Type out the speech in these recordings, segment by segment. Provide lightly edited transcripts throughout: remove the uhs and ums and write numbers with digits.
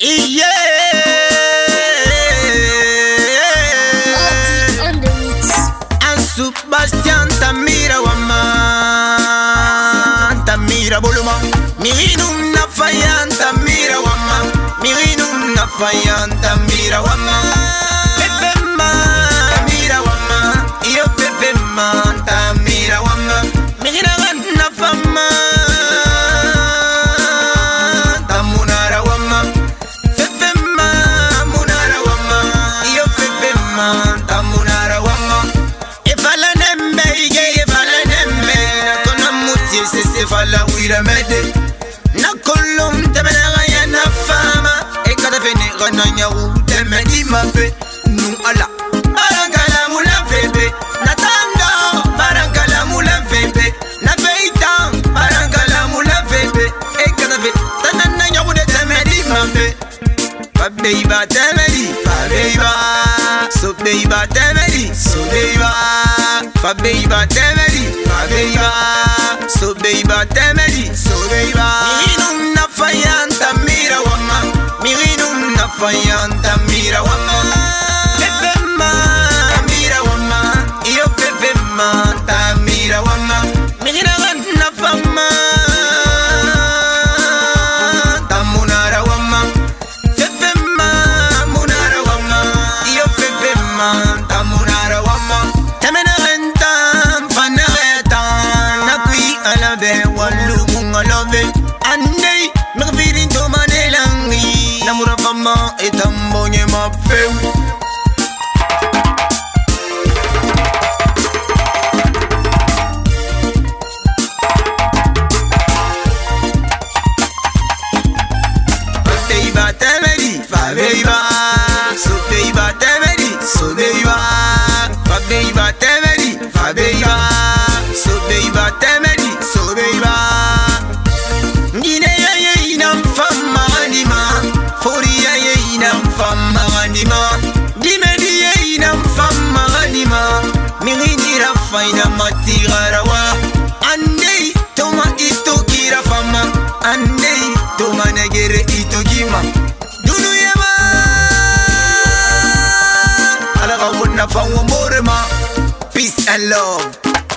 Yeah. On the mix. Ansu Bastian Tamira Wama Tamira Boluma Mirinum na fayan Tamira Wama Mirinum na fayan Tamira Wama Pepema Tamira Wama Iyo Pepema Tamira Wama Mirina na fama Tamunara Wama Pepema Munara Wama Iyo Pepema Tamunara Wama se fala wira mede na kolum temena ya na fama e kada fene gana nyawu temeni mabe nu ala barangala mula bebe na tanga barangala mula bebe na feita barangala mula bebe e kada fe tanana nyawu de temeni mabe fa beiba temeni fa beiba so beiba temeni so beiba fa beiba temeni fa beiba so beiba temeli, so beiba. Mirinum na fayan Tamira Wama, mirinum na fayan Tamira Wama. Pepema Tamira Wama, iyo pepema Tamira Wama. Mirina na fama Tamunara Wama. Pepema Munara Wama, iyo pepema Tamunara Wama. Temena rentam faneretan alabe walu mungalobe andei magvirin to manelangi namura fama etambonye mapeu Beiba temeri fa beiba so beiba temeri so beiba fa beiba temeri fa beiba so beiba temeri so beiba ngine ye inam fama anima fori ye inam fama anima dimedi ye inam fama anima mirinira faina matigarawa andei toma itokira fama andei toma negere itokima dunu yema ala kawuna fawo morema peace and love.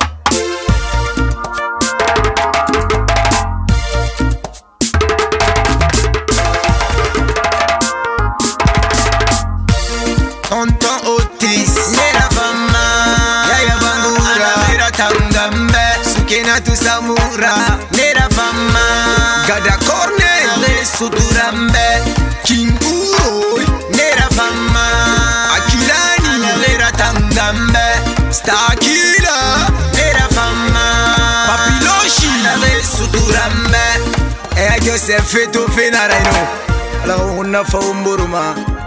Tonton Otis, nera fama, yaya bangura, nera tangambe, sukena tu samura, nera fama, gada corne, nere suturambe, King Uroy, nera fama, Akilani, nera tangambe, Stakila, nera fama, Papiloshi, nere suturambe, Joseph Feto Fenaraino, la una fa umburuma.